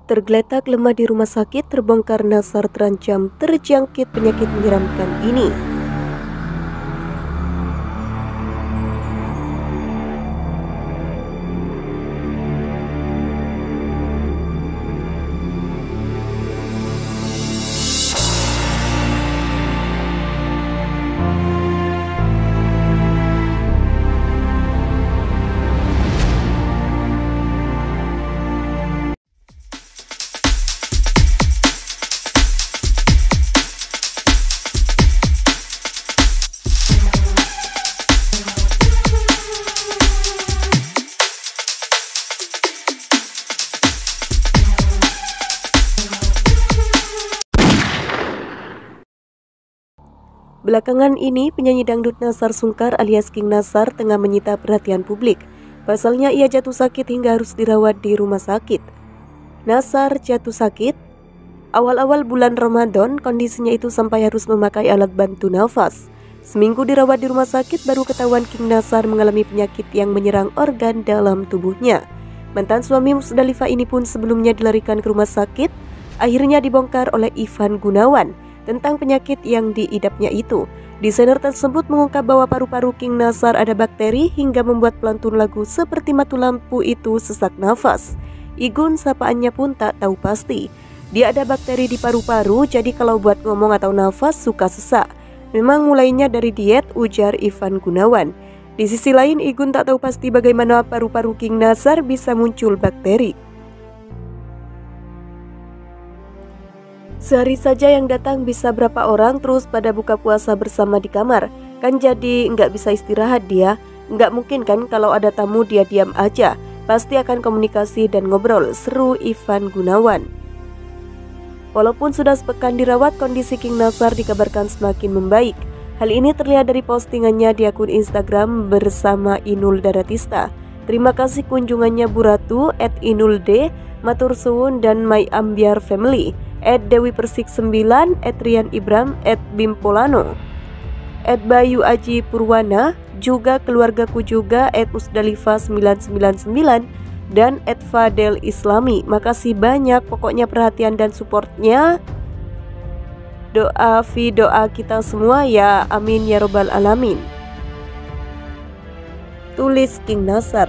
tergeletak lemah di rumah sakit terbongkar Nasar terancam terjangkit penyakit menyeramkan ini. Belakangan ini, penyanyi dangdut Nasar Sungkar alias King Nasar tengah menyita perhatian publik. Pasalnya ia jatuh sakit hingga harus dirawat di rumah sakit. Nasar jatuh sakit awal-awal bulan Ramadan, kondisinya itu sampai harus memakai alat bantu nafas. Seminggu dirawat di rumah sakit baru ketahuan King Nasar mengalami penyakit yang menyerang organ dalam tubuhnya. Mantan suami Musdalifah ini pun sebelumnya dilarikan ke rumah sakit, akhirnya dibongkar oleh Ivan Gunawan tentang penyakit yang diidapnya itu. Desainer tersebut mengungkap bahwa paru-paru King Nasar ada bakteri hingga membuat pelantun lagu seperti Matu Lampu itu sesak nafas. Igun sapaannya pun tak tahu pasti. Dia ada bakteri di paru-paru, jadi kalau buat ngomong atau nafas suka sesak. Memang mulainya dari diet, ujar Ivan Gunawan. Di sisi lain, Igun tak tahu pasti bagaimana paru-paru King Nasar bisa muncul bakteri. Sehari saja yang datang bisa berapa orang, terus pada buka puasa bersama di kamar. Kan jadi nggak bisa istirahat dia. Nggak mungkin kan kalau ada tamu dia diam aja. Pasti akan komunikasi dan ngobrol, seru Ivan Gunawan. Walaupun sudah sepekan dirawat, kondisi King Nasar dikabarkan semakin membaik. Hal ini terlihat dari postingannya di akun Instagram bersama Inul Daratista. Terima kasih kunjungannya Bu Ratu, @inulde, matur suwun dan my ambiar family. Dewi Persik 9, Rian Ibram, Bimpolano, Bayu Aji Purwana, juga keluargaku juga, Musdalifah 999, dan Fadel Islami. Makasih banyak pokoknya perhatian dan supportnya. Doa kita semua ya, amin ya robbal alamin. Tulis King Nasar.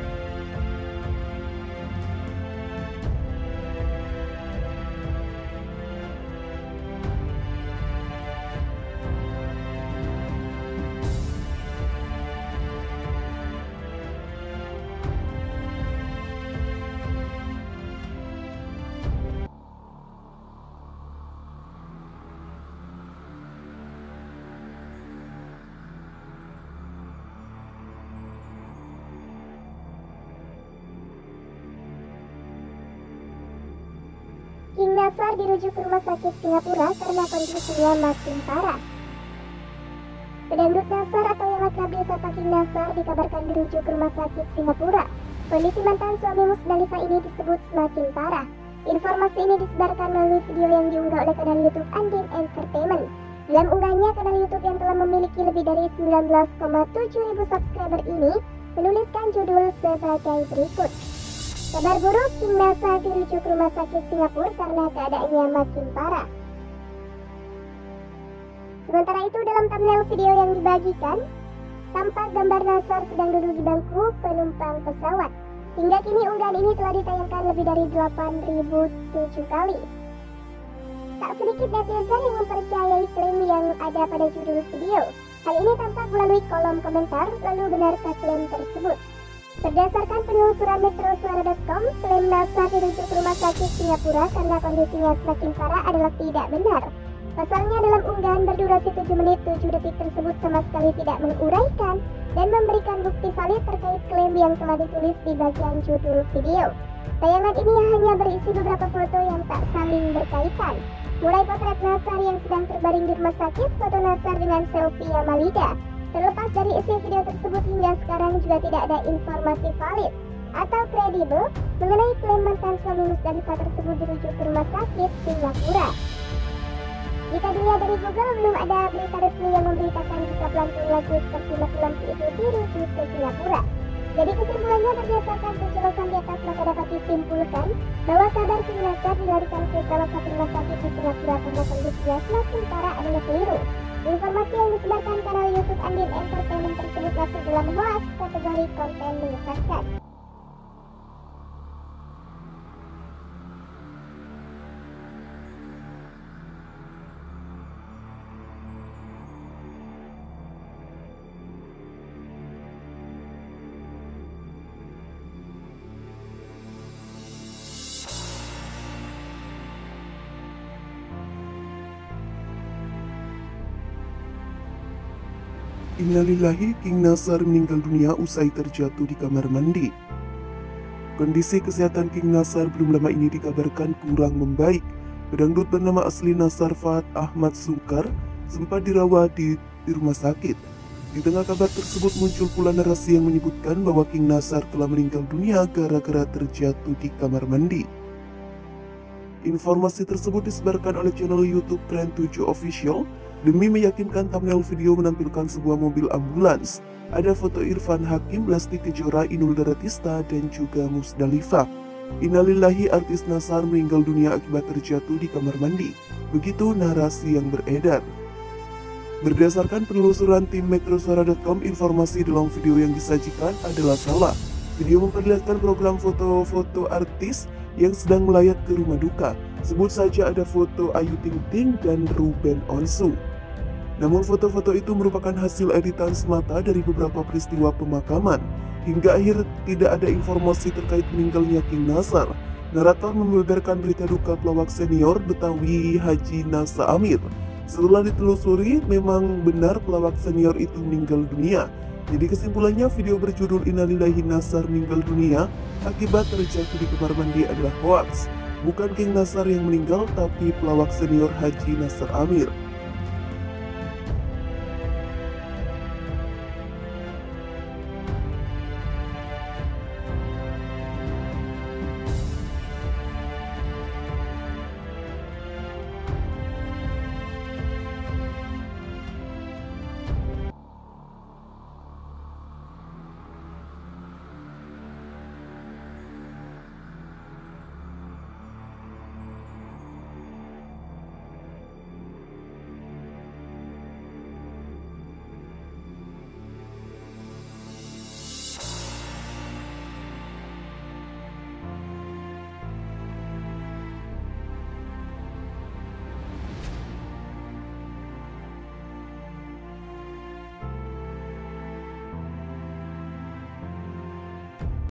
King Nasar dirujuk ke rumah sakit Singapura karena kondisinya makin parah. Pedangdut Nasar atau yang akrab disapa King Nasar dikabarkan dirujuk ke rumah sakit Singapura. Kondisi mantan suami Musdalifah ini disebut semakin parah. Informasi ini disebarkan melalui video yang diunggah oleh kanal YouTube Andin Entertainment. Dalam unggahnya, kanal YouTube yang telah memiliki lebih dari 19,7 ribu subscriber ini menuliskan judul sebagai berikut. Kabar buruk, King Nasar dirujuk ke rumah sakit Singapura karena keadaannya makin parah. Sementara itu, dalam thumbnail video yang dibagikan, tampak gambar Nasar sedang duduk di bangku penumpang pesawat. Hingga kini unggahan ini telah ditayangkan lebih dari 8.007 kali. Tak sedikit netizen yang mempercayai klaim yang ada pada judul video. Hal ini tampak melalui kolom komentar, lalu benarkah klaim tersebut? Berdasarkan penelusuran metrosuara.com, klaim Nasar dirujuk ke rumah sakit Singapura karena kondisinya semakin parah adalah tidak benar. Pasalnya dalam unggahan berdurasi 7 menit 7 detik tersebut sama sekali tidak menguraikan dan memberikan bukti valid terkait klaim yang telah ditulis di bagian judul video. Tayangan ini hanya berisi beberapa foto yang tak saling berkaitan. Mulai potret Nasar yang sedang terbaring di rumah sakit, foto Nasar dengan selfie Amalida. Terlepas dari isi video tersebut, hingga sekarang juga tidak ada informasi valid atau kredibel mengenai klaim mantan suami Musdalifah tersebut dirujuk ke rumah sakit Singapura. Jika dilihat dari Google, belum ada berita resmi yang memberitakan jika pelantun lagu seperti Matu Lampu itu dirujuk ke Singapura. Jadi kesimpulannya, Tentunya berdasarkan penjelasan di atas maka dapat disimpulkan bahwa kabar King Nassar dilarikan ke salah satu rumah sakit di Singapura karena kondisinya semakin parah adalah keliru. Informasi yang disebarkan kanal YouTube Andin Entertainment tersebut masuk dalam hoax kategori konten menyesatkan. Innalillahi, King Nassar meninggal dunia usai terjatuh di kamar mandi. Kondisi kesehatan King Nassar belum lama ini dikabarkan kurang membaik. Pedangdut bernama asli Nassar Fahad Ahmad Sungkar sempat dirawat di rumah sakit. Di tengah kabar tersebut muncul pula narasi yang menyebutkan bahwa King Nassar telah meninggal dunia gara-gara terjatuh di kamar mandi. Informasi tersebut disebarkan oleh channel YouTube Trend 7 Official demi meyakinkan thumbnail video menampilkan sebuah mobil ambulans. Ada foto Irfan Hakim, Lesti Kejora, Inul Daratista, dan juga Musdalifah. Innalillahi, artis Nassar meninggal dunia akibat terjatuh di kamar mandi. Begitu narasi yang beredar. Berdasarkan penelusuran tim metrosuara.com, informasi dalam video yang disajikan adalah salah. Video memperlihatkan program foto-foto artis yang sedang melayat ke rumah duka. Sebut saja ada foto Ayu Ting Ting dan Ruben Onsu. Namun foto-foto itu merupakan hasil editan semata dari beberapa peristiwa pemakaman. Hingga akhir tidak ada informasi terkait meninggalnya King Nassar. Narator membeberkan berita duka pelawak senior Betawi Haji Nasa Amir. Setelah ditelusuri, memang benar pelawak senior itu meninggal dunia. Jadi kesimpulannya, video berjudul Innalillahi Nassar meninggal dunia akibat terjatuh di kamar mandi adalah hoax. Bukan King Nassar yang meninggal, tapi pelawak senior Haji Nasa Amir.